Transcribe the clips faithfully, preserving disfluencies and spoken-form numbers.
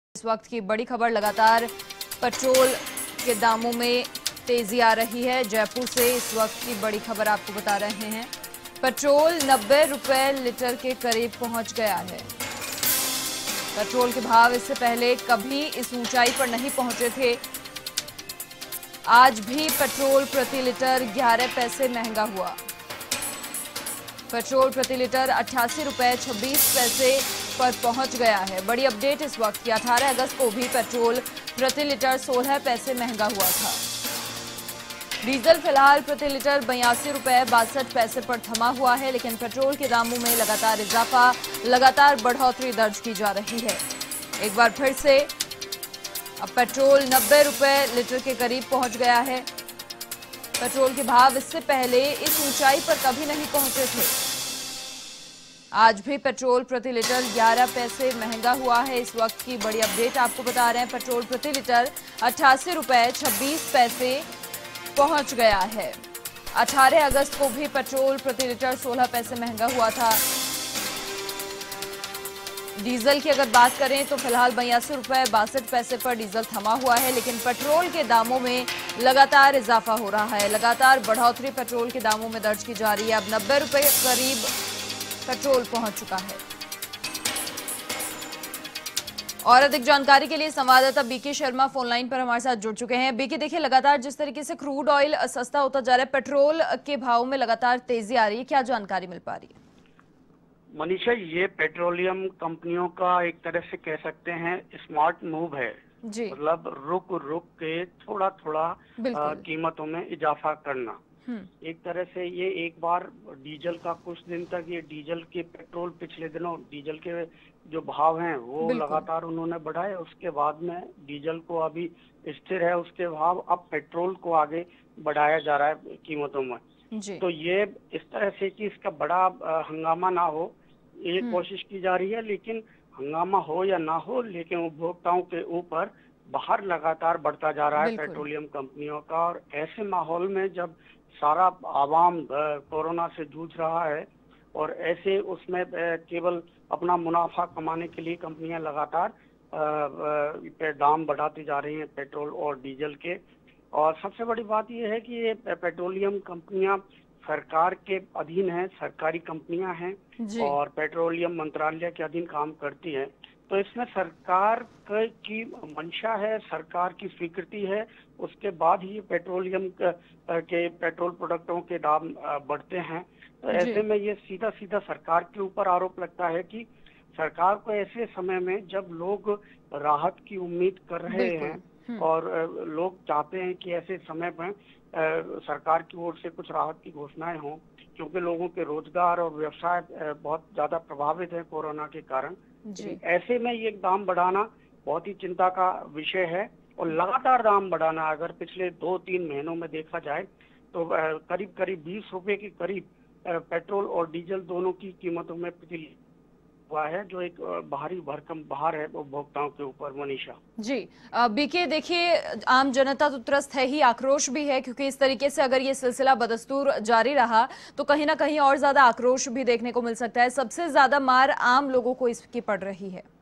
इस वक्त की बड़ी खबर, लगातार पेट्रोल के दामों में तेजी आ रही है। जयपुर से इस वक्त की बड़ी खबर आपको बता रहे हैं। पेट्रोल नब्बे रुपए लीटर के करीब पहुंच गया है। पेट्रोल के भाव इससे पहले कभी इस ऊंचाई पर नहीं पहुंचे थे। आज भी पेट्रोल प्रति लीटर ग्यारह पैसे महंगा हुआ। पेट्रोल प्रति लीटर अट्ठासी रुपए छब्बीस पैसे पर पहुंच गया है। बड़ी अपडेट इस वक्त की, अठारह अगस्त को भी पेट्रोल प्रति लीटर सोलह पैसे महंगा हुआ था। डीजल फिलहाल प्रति लीटर बयासी रुपए बासठ पैसे पर थमा हुआ है, लेकिन पेट्रोल के दामों में लगातार इजाफा, लगातार बढ़ोतरी दर्ज की जा रही है। एक बार फिर से अब पेट्रोल नब्बे रुपए लीटर के करीब पहुंच गया है। पेट्रोल के भाव इससे पहले इस ऊंचाई पर कभी नहीं पहुंचे थे। आज भी पेट्रोल प्रति लीटर ग्यारह पैसे महंगा हुआ है। इस वक्त की बड़ी अपडेट आपको बता रहे हैं। पेट्रोल प्रति लीटर अट्ठासी रुपए छब्बीस पैसे पहुंच गया है। अठारह अगस्त को भी पेट्रोल प्रति लीटर सोलह पैसे महंगा हुआ था। डीजल की अगर बात करें तो फिलहाल बयासी रुपए बासठ पैसे पर डीजल थमा हुआ है, लेकिन पेट्रोल के दामों में लगातार इजाफा हो रहा है। लगातार बढ़ोतरी पेट्रोल के दामों में दर्ज की जा रही है। अब नब्बे रुपए के करीब पेट्रोल पहुंच चुका है। और अधिक जानकारी के लिए संवाददाता बीके शर्मा फोन लाइन पर हमारे साथ जुड़ चुके हैं। बीके, देखिए लगातार जिस तरीके से क्रूड ऑयल सस्ता होता जा रहा है, पेट्रोल के भाव में लगातार तेजी आ रही है, क्या जानकारी मिल पा रही है? मनीषा, ये पेट्रोलियम कंपनियों का एक तरह से कह सकते हैं स्मार्ट मूव है जी। मतलब रुक रुक के थोड़ा थोड़ा कीमतों में इजाफा करना। एक तरह से ये एक बार डीजल का कुछ दिन तक ये डीजल के पेट्रोल पिछले दिनों डीजल के जो भाव हैं वो लगातार उन्होंने बढ़ाए। उसके बाद में डीजल को अभी स्थिर है उसके भाव, अब पेट्रोल को आगे बढ़ाया जा रहा है कीमतों में जी। तो ये इस तरह से कि इसका बड़ा हंगामा ना हो, ये कोशिश की जा रही है। लेकिन हंगामा हो या ना हो, लेकिन उपभोक्ताओं के ऊपर बाहर लगातार बढ़ता जा रहा है पेट्रोलियम कंपनियों का। और ऐसे माहौल में जब सारा आवाम कोरोना से जूझ रहा है और ऐसे उसमें केवल अपना मुनाफा कमाने के लिए कंपनियां लगातार पे दाम बढ़ाती जा रही हैं पेट्रोल और डीजल के। और सबसे बड़ी बात यह है कि ये पेट्रोलियम कंपनियां सरकार के अधीन हैं, सरकारी कंपनियां हैं और पेट्रोलियम मंत्रालय के अधीन काम करती हैं। तो इसमें सरकार की मंशा है, सरकार की स्वीकृति है, उसके बाद ही पेट्रोलियम के पेट्रोल प्रोडक्टों के दाम बढ़ते हैं। तो ऐसे में ये सीधा सीधा सरकार के ऊपर आरोप लगता है कि सरकार को ऐसे समय में जब लोग राहत की उम्मीद कर रहे हैं और लोग चाहते हैं कि ऐसे समय में सरकार की ओर से कुछ राहत की घोषणाएं हों, क्योंकि लोगों के रोजगार और व्यवसाय बहुत ज्यादा प्रभावित है कोरोना के कारण। ऐसे में ये दाम बढ़ाना बहुत ही चिंता का विषय है और लगातार दाम बढ़ाना, अगर पिछले दो तीन महीनों में देखा जाए तो करीब करीब बीस रुपए के करीब पेट्रोल और डीजल दोनों की कीमतों में प्रति हुआ है, जो एक भारी भरकम भार है उपभोक्ताओं के ऊपर। मनीषा जी, बीके देखिए, आम जनता तो त्रस्त है ही, आक्रोश भी है, क्योंकि इस तरीके से अगर ये सिलसिला बदस्तूर जारी रहा तो कहीं ना कहीं और ज्यादा आक्रोश भी देखने को मिल सकता है। सबसे ज्यादा मार आम लोगों को इसकी पड़ रही है।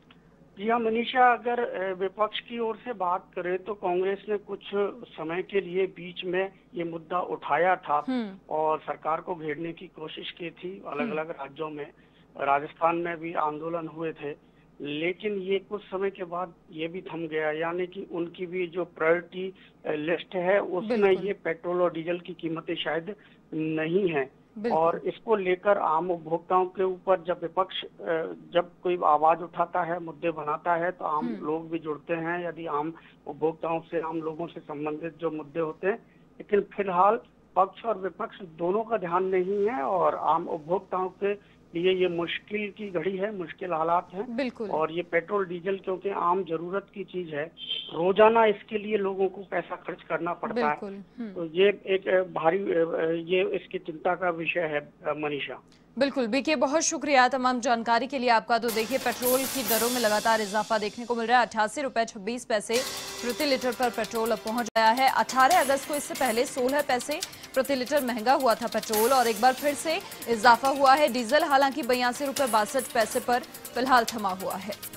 जी हाँ मनीषा, अगर विपक्ष की ओर से बात करें तो कांग्रेस ने कुछ समय के लिए बीच में ये मुद्दा उठाया था और सरकार को घेरने की कोशिश की थी। अलग अलग राज्यों में, राजस्थान में भी आंदोलन हुए थे, लेकिन ये कुछ समय के बाद ये भी थम गया। यानी कि उनकी भी जो प्रायोरिटी लिस्ट है उसमें ये पेट्रोल और डीजल की कीमतें शायद नहीं है। और इसको लेकर आम उपभोक्ताओं के ऊपर जब विपक्ष जब कोई आवाज उठाता है, मुद्दे बनाता है, तो आम लोग भी जुड़ते हैं, यदि आम उपभोक्ताओं से, आम लोगों से संबंधित जो मुद्दे होते हैं। लेकिन फिलहाल पक्ष और विपक्ष दोनों का ध्यान नहीं है और आम उपभोक्ताओं के लिए ये मुश्किल की घड़ी है, मुश्किल हालात हैं। और ये पेट्रोल डीजल क्योंकि आम जरूरत की चीज है, रोजाना इसके लिए लोगों को पैसा खर्च करना पड़ता है, तो ये एक भारी ये इसकी चिंता का विषय है। मनीषा बिल्कुल बीके, बहुत शुक्रिया तमाम जानकारी के लिए आपका। तो देखिए, पेट्रोल की दरों में लगातार इजाफा देखने को मिल रहा है। अट्ठासी रुपए छब्बीस पैसे प्रति लीटर पर पेट्रोल अब पहुंच गया है। अठारह अगस्त को इससे पहले सोलह पैसे प्रति लीटर महंगा हुआ था पेट्रोल, और एक बार फिर से इजाफा हुआ है। डीजल हालांकि बयासी रुपए बासठ पैसे पर फिलहाल थमा हुआ है।